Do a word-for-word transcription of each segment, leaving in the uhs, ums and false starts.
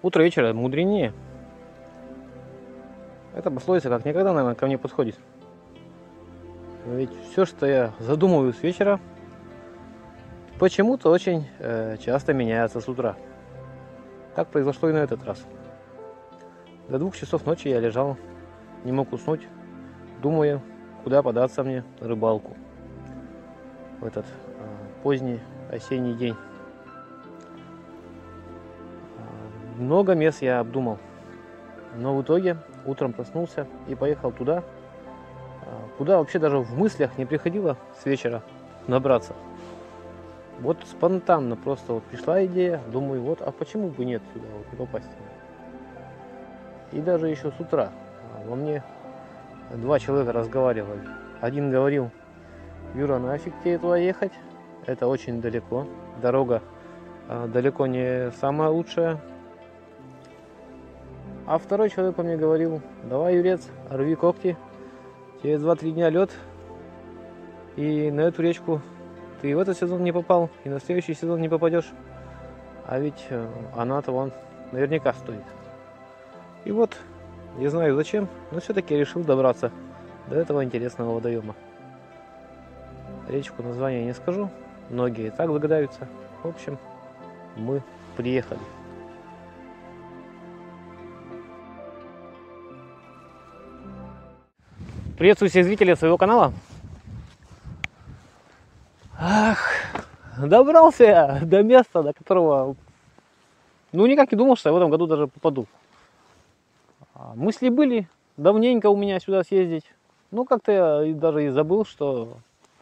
Утро вечера мудренее. Эта пословица как никогда, наверное, ко мне подходит. Ведь все, что я задумываю с вечера, почему-то очень э, часто меняется с утра. Так произошло и на этот раз. До двух часов ночи я лежал, не мог уснуть, думая, куда податься мне на рыбалку в этот э, поздний осенний день. Много мест я обдумал, но в итоге утром проснулся и поехал туда, куда вообще даже в мыслях не приходило с вечера набраться. Вот спонтанно просто вот пришла идея, думаю, вот, а почему бы нет сюда вот не попасть? И даже еще с утра во мне два человека разговаривали. Один говорил: Юра, нафиг тебе туда ехать, это очень далеко, дорога а, далеко не самая лучшая. А второй человек по мне говорил: давай, Юрец, рви когти, через два-три дня лед, и на эту речку ты и в этот сезон не попал, и на следующий сезон не попадешь, а ведь она-то вон наверняка стоит. И вот, не знаю зачем, но все-таки решил добраться до этого интересного водоема. Речку название не скажу, многие и так догадаются. В общем, мы приехали. Приветствую всех зрителей своего канала. Ах, добрался я до места, до которого, ну, никак не думал, что я в этом году даже попаду. Мысли были давненько у меня сюда съездить. Ну, как-то я даже и забыл, что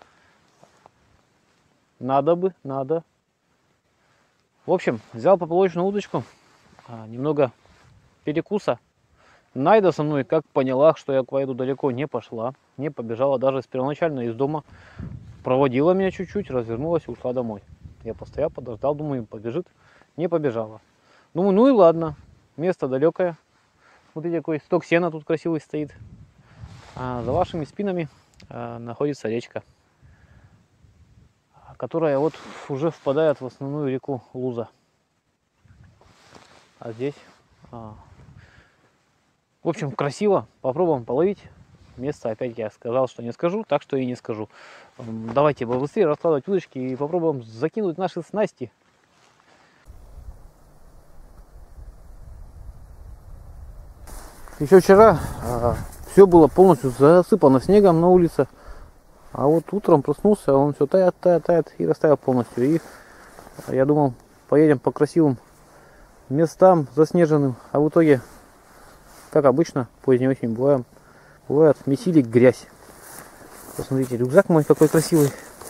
надо бы, надо. В общем, взял поплавочную удочку, немного перекуса. Найда со мной, как поняла, что я поеду далеко, не пошла, не побежала, даже первоначально из дома проводила меня чуть-чуть, развернулась и ушла домой. Я постоял, подождал, думаю, побежит, не побежала. Думаю, ну и ладно, место далекое. Смотрите, какой сток сена тут красивый стоит. А за вашими спинами а, находится речка, которая вот уже впадает в основную реку Луза. А здесь... А, В общем, красиво. Попробуем половить. Место опять я сказал, что не скажу, так что и не скажу. Давайте побыстрее раскладывать удочки и попробуем закинуть наши снасти. Еще вчера а, все было полностью засыпано снегом на улице. А вот утром проснулся, он все тает, тает, тает и растаял полностью. И я думал, поедем по красивым местам заснеженным. А в итоге... Как обычно, поздней осенью бывает, бывает месили грязь. Посмотрите, рюкзак мой какой красивый.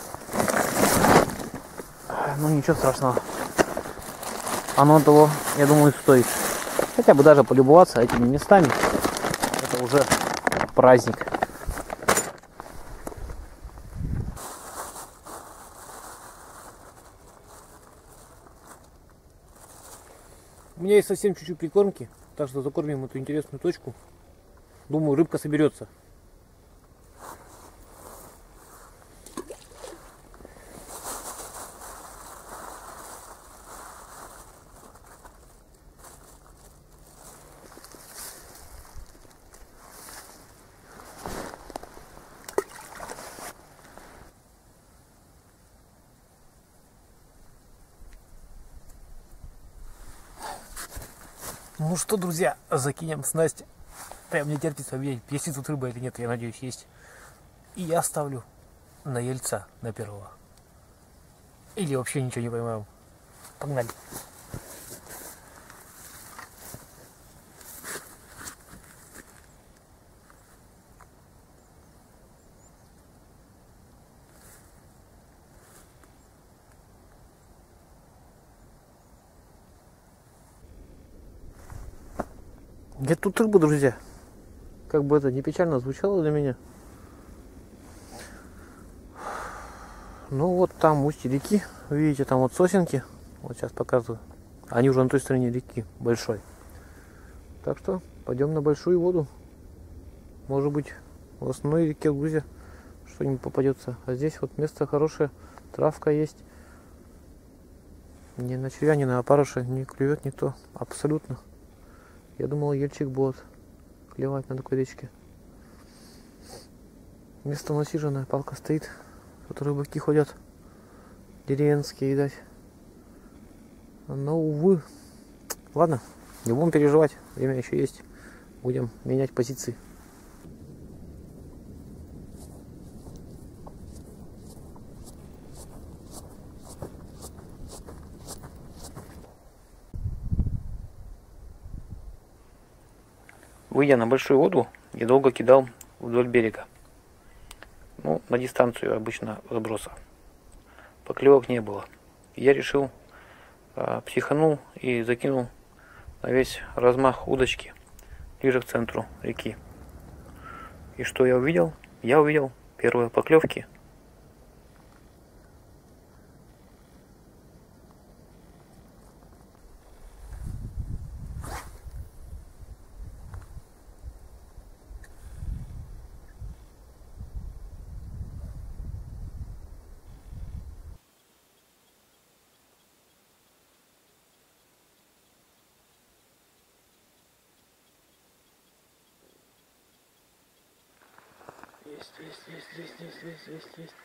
Ну ничего страшного. Оно того, я думаю, стоит. Хотя бы даже полюбоваться этими местами. Это уже праздник. У меня есть совсем чуть-чуть прикормки. Так что закормим эту интересную точку. Думаю, рыбка соберется. Ну что, друзья, закинем снасть. Прям не терпится увидеть, есть ли тут рыба или нет, я надеюсь, есть. И я ставлю на ельца, на первого. Или вообще ничего не поймаю. Погнали. Где тут рыба, друзья? Как бы это не печально звучало для меня. Ну вот там устье реки, видите, там вот сосенки. Вот сейчас показываю. Они уже на той стороне реки, большой. Так что пойдем на большую воду. Может быть, в основной реке Лузе что-нибудь попадется. А здесь вот место хорошее, травка есть. Ни на червя, ни на опарыша не клюет никто. Абсолютно. Я думал, ельчик будет клевать на такой речке. Место насиженное, палка стоит. Тут рыбаки ходят. Деревенские, видать. Но, увы. Ладно, не будем переживать. Время еще есть. Будем менять позиции. Выйдя на большую воду, я долго кидал вдоль берега. Ну, на дистанцию обычно заброса. Поклевок не было. Я решил, э, психанул и закинул на весь размах удочки ближе к центру реки. И что я увидел? Я увидел первые поклевки. Есть, есть, есть, есть, есть, есть, есть, есть.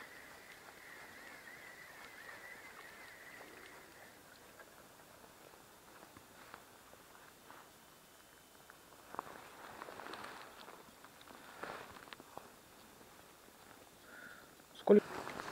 Сколько?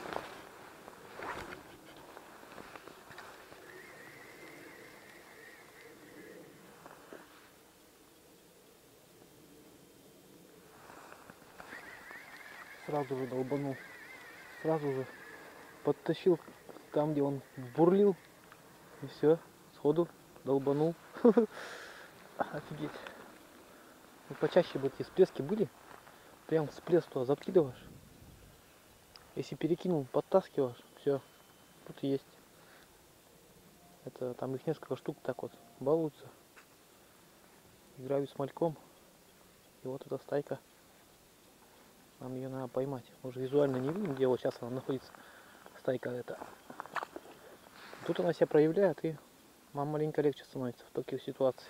Сразу же долбанул. Сразу же подтащил там, где он бурлил. И все, сходу долбанул. Офигеть. Ну, почаще бы эти всплески были. Прям всплеск туда закидываешь. Если перекинул, подтаскиваешь, все, тут и есть. Это там их несколько штук так вот балуются. Играют с мальком. И вот эта стайка. Нам ее надо поймать. Мы уже визуально не видим, где вот сейчас она находится. Стайка эта. Тут она себя проявляет, и нам маленько легче становится в таких ситуациях.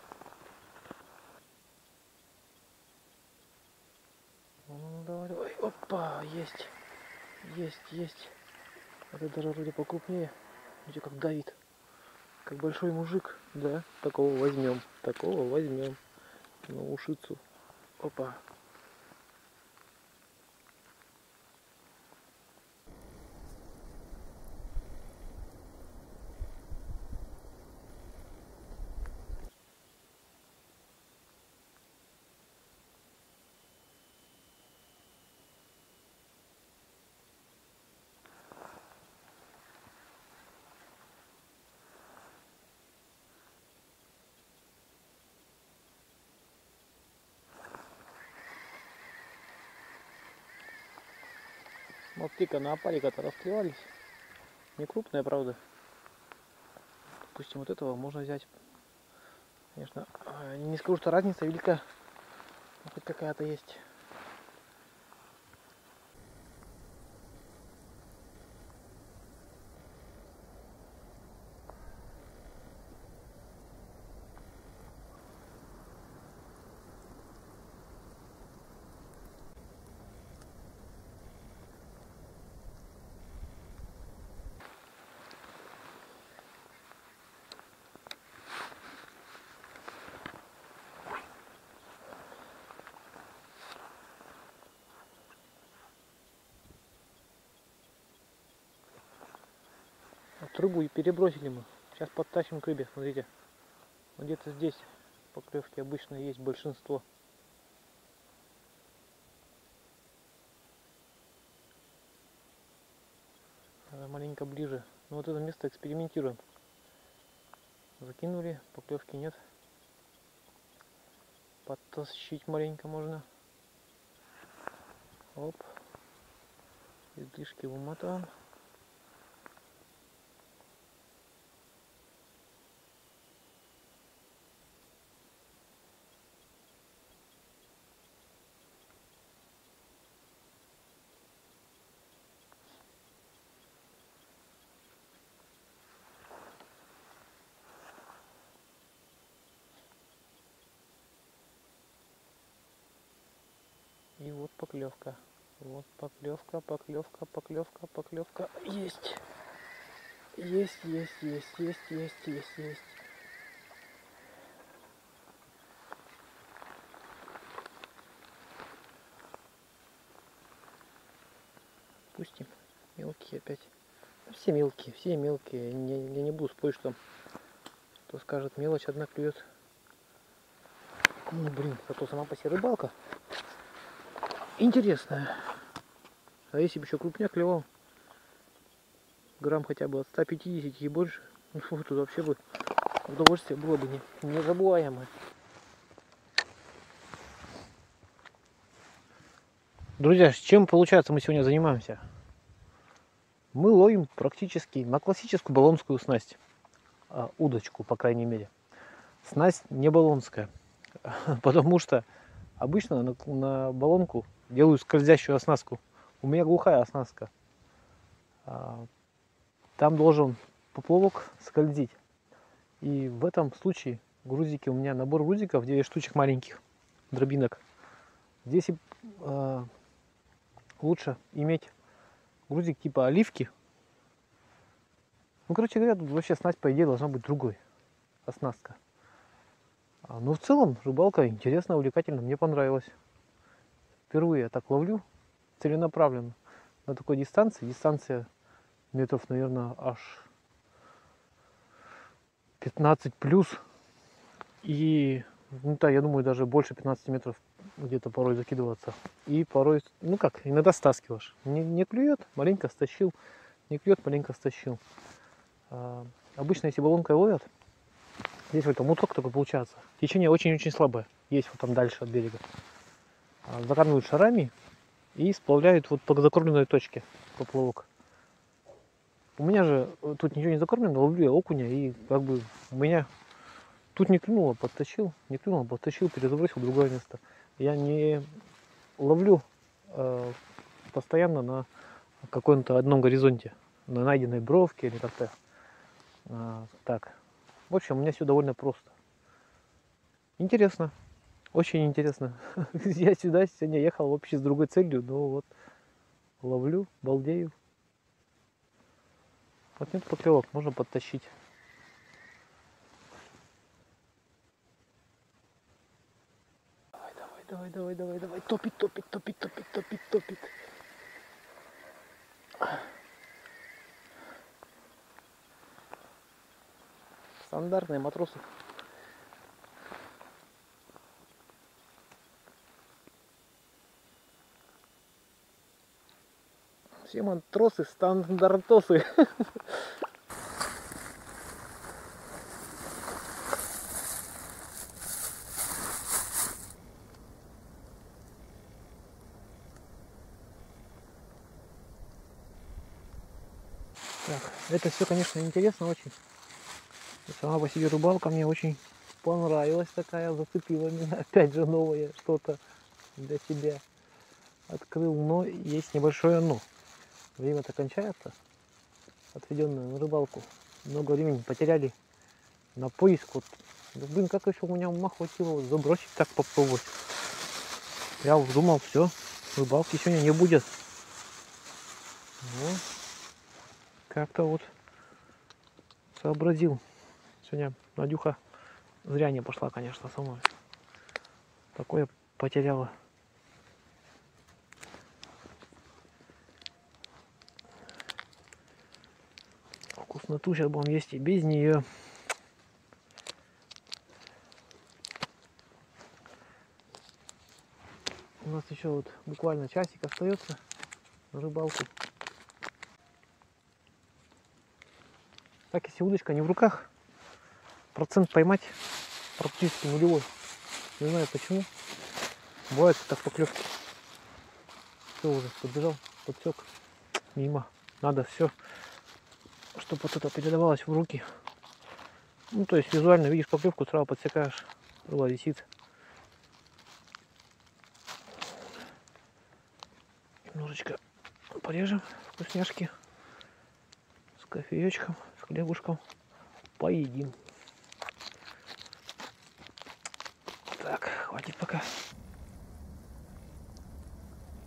Ну, давай, давай. Опа, есть. Есть, есть. Это даже вроде покрупнее. Видите, как давит. Как большой мужик. Да, такого возьмем. Такого возьмем. На ушицу. Опа. Смотри-ка, на опарика-то расклевались. Не крупная, правда. Допустим, вот этого можно взять. Конечно, не скажу, что разница велика. Но хоть какая-то есть. Вот рыбу и перебросили мы. Сейчас подтащим к рыбе, смотрите. Вот где-то здесь поклевки обычно есть большинство. Надо маленько ближе. Ну вот это место экспериментируем. Закинули, поклевки нет. Подтащить маленько можно. Оп. Излишки вымотаем. поклевка. Вот поклевка, поклевка, поклевка, поклевка. Есть. Есть, есть, есть, есть, есть, есть, есть. Пустим. Мелкие опять. Все мелкие, все мелкие. Я не, я не буду спорить, что кто скажет, мелочь одна клюет. Ну блин, зато сама по себе рыбалка интересная. А если бы еще крупняк клевал, грамм хотя бы от ста пятидесяти и больше, ну тут вообще бы удовольствие было бы не, незабываемое. Друзья, с чем получается мы сегодня занимаемся? Мы ловим практически на классическую баллонскую снасть. А, удочку, по крайней мере. Снасть не баллонская. Потому что обычно на, на баллонку делаю скользящую оснастку. У меня глухая оснастка. А, там должен поплавок скользить. И в этом случае грузики, у меня набор грузиков, девять штучек маленьких дробинок. Здесь э, лучше иметь грузик типа оливки. Ну, короче говоря, тут вообще снасть, по идее, должна быть другой оснастка. А, но в целом рыбалка интересная, увлекательная, мне понравилось. Впервые я так ловлю целенаправленно на такой дистанции. Дистанция метров, наверное, аж пятнадцать плюс. И, ну да, я думаю, даже больше пятнадцати метров где-то порой закидываться. И порой, ну как, иногда стаскиваешь. Не, не клюет, маленько стащил. Не клюет, маленько стащил. А, обычно, если баллонкой ловят, здесь вот муток такой получается. Течение очень-очень слабое. Есть вот там дальше от берега. А, закармливают шарами и сплавляют вот по закормленной точке поплавок. У меня же тут ничего не закормлено, ловлю я окуня, и как бы у меня тут не клюнуло, подтащил, не клюнуло, подтащил, перезабросил в другое место. Я не ловлю э, постоянно на каком-то одном горизонте, на найденной бровке или как-то э, так. В общем, у меня все довольно просто. Интересно, очень интересно. Я сюда сегодня ехал вообще с другой целью, но вот ловлю, балдею. Вот нет поклевок, можно подтащить. Давай, давай, давай, давай, давай. Топит, топит, топит, топит, топит, топит. Стандартные матросы. Все матросы стандартосы. Так, это все, конечно, интересно очень. И сама по себе рыбалка мне очень понравилась такая, зацепила меня. Опять же новое что-то для себя открыл, но есть небольшое но. Время-то кончается, отведенное на рыбалку. Много времени потеряли на поиск. Вот. Да, блин, как еще у меня ума хватило вот забросить так попробовать. Я уж думал, все, рыбалки сегодня не будет. Но как-то вот сообразил. Сегодня Надюха зря не пошла, конечно, со мной. Такое потеряла. Вкусноту сейчас будем есть и без нее. У нас еще вот буквально часик остается на рыбалку. Так, если удочка не в руках, процент поймать практически нулевой. Не знаю почему. Бывает так поклевки. Все уже подбежал, подсек. Мимо. Надо все, чтобы вот это передавалось в руки. Ну, то есть визуально видишь поклевку, сразу подсекаешь. Рыба висит. Немножечко порежем вкусняшки с кофеечком, с хлебушком. Поедим. Так, хватит пока.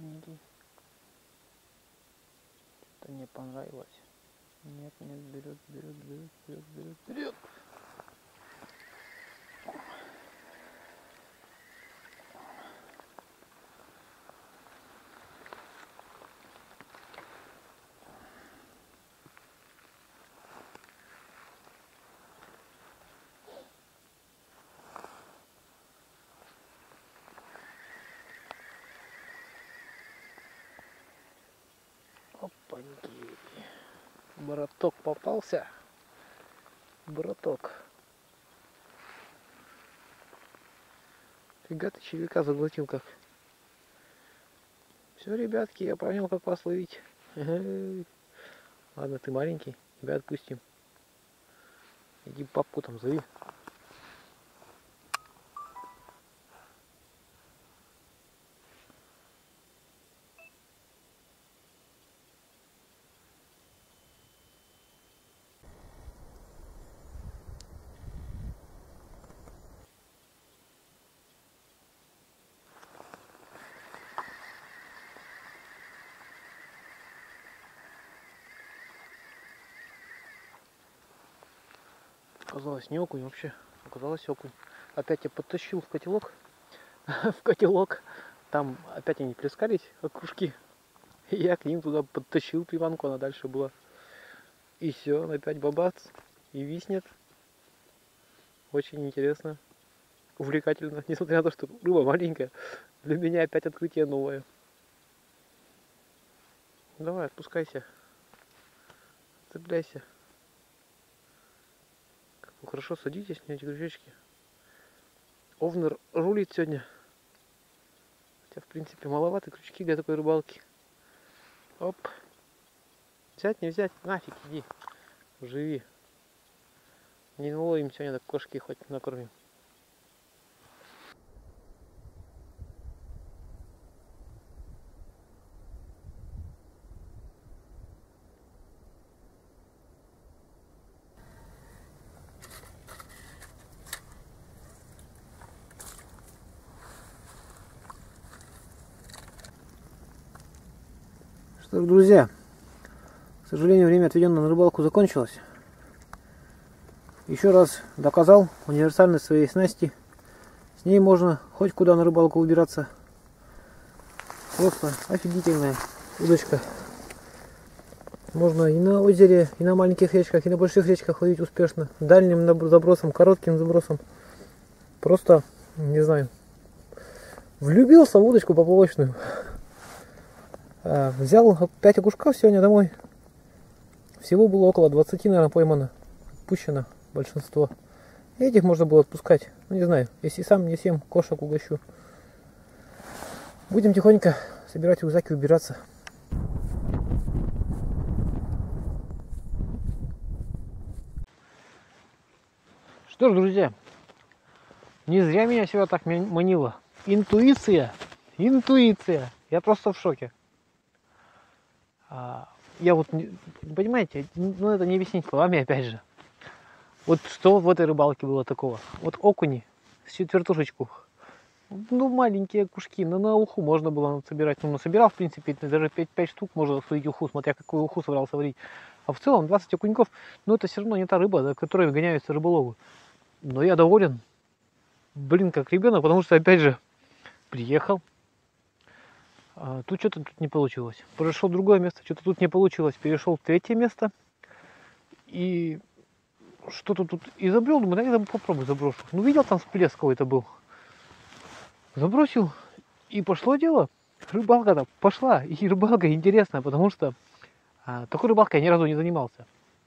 маленький. Это не понравилось. Нет, нет, берет, берет, берет, берет, берет, берет. Опаньки. Браток попался. Браток. Фига ты червяка заглотил как. Все, ребятки, я понял, как вас ловить. Ладно, ты маленький, тебя отпустим. Иди папку там зови. Оказалось не окунь вообще, оказалось окунь. Опять я подтащил в котелок, в котелок, там опять они плескались, окружки. И я к ним туда подтащил приманку, она дальше была. И все, опять бабац, и виснет. Очень интересно, увлекательно, несмотря на то, что рыба маленькая, для меня опять открытие новое. Давай, отпускайся, цепляйся. Вы хорошо садитесь на эти крючочки. Овнер рулит сегодня. Хотя, в принципе, маловаты крючки для такой рыбалки. Оп. Взять, не взять, нафиг, иди. Живи. Не наловим сегодня, так кошки хоть накормим. Что ж, друзья, к сожалению, время, отведенное на рыбалку, закончилось. Еще раз доказал универсальность своей снасти. С ней можно хоть куда на рыбалку выбираться. Просто офигительная удочка. Можно и на озере, и на маленьких речках, и на больших речках ловить успешно. Дальним забросом, коротким забросом. Просто, не знаю, влюбился в удочку поплавочную. Взял пять окушков сегодня домой. Всего было около двадцати, наверное, поймано. Отпущено большинство. И этих можно было отпускать. Ну, не знаю, если сам не съем, кошек угощу. Будем тихонько собирать рюкзаки и убираться. Что ж, друзья, не зря меня всегда так манило. Интуиция, интуиция. Я просто в шоке. Я вот, понимаете, ну это не объяснить словами, опять же. Вот что в этой рыбалке было такого? Вот окуни с четвертушечку. Ну, маленькие кушки, но на уху можно было собирать. Ну, насобирал, в принципе, даже пять штук можно судить уху, смотря какую уху собрался варить. А в целом двадцать окуньков, ну это все равно не та рыба, за которой гоняются рыболовы. Но я доволен, блин, как ребенок, потому что, опять же, приехал. А, тут что-то тут не получилось. Прошел в другое место, что-то тут не получилось. Перешел в третье место. И что-то тут изобрел, думаю, да я попробую заброшу. Ну, видел, там всплеск какой-то был. Забросил, и пошло дело. Рыбалка-то пошла. И рыбалка интересная, потому что а, такой рыбалкой я ни разу не занимался.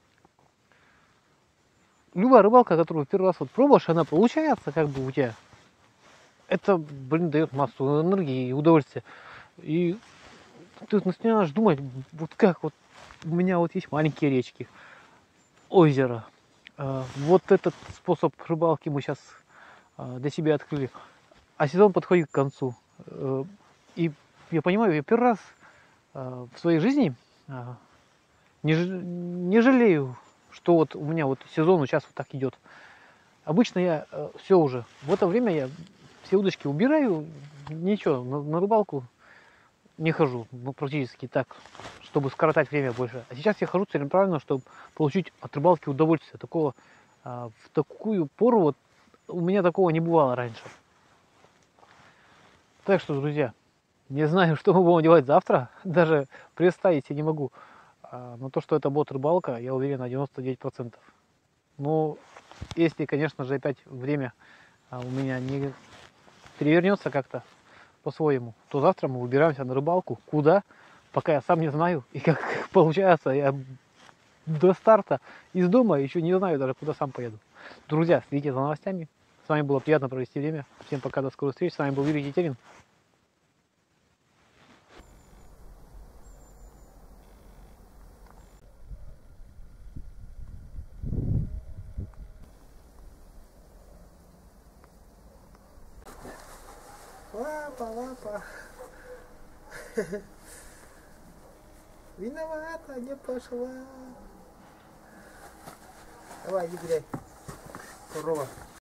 Любая рыбалка, которую первый раз вот пробуешь, она получается как бы у тебя. Это, блин, дает массу энергии и удовольствия. И ты начинаешь думать, вот как вот у меня вот есть маленькие речки, озеро. Вот этот способ рыбалки мы сейчас для себя открыли. А сезон подходит к концу. И я понимаю, я первый раз в своей жизни не, не жалею, что вот у меня вот сезон сейчас вот так идет. Обычно я все уже, в это время я все удочки убираю, ничего, на, на рыбалку не хожу, ну, практически так, чтобы скоротать время больше. А сейчас я хожу целенаправленно, чтобы получить от рыбалки удовольствие. Такого, а, в такую пору вот у меня такого не бывало раньше. Так что, друзья, не знаю, что мы будем делать завтра, даже представить себе не могу. А, но то, что это будет рыбалка, я уверен на девяносто девять процентов. Ну, если, конечно же, опять время а, у меня не перевернется как-то по-своему, то завтра мы выбираемся на рыбалку. Куда? Пока я сам не знаю. И как получается, я до старта из дома еще не знаю даже, куда сам поеду. Друзья, следите за новостями. С вами было приятно провести время. Всем пока, до скорых встреч. С вами был Юрий Тетерин. Лапа, лапа. Виновата, не пошла. Давай, не гуляй. Корова.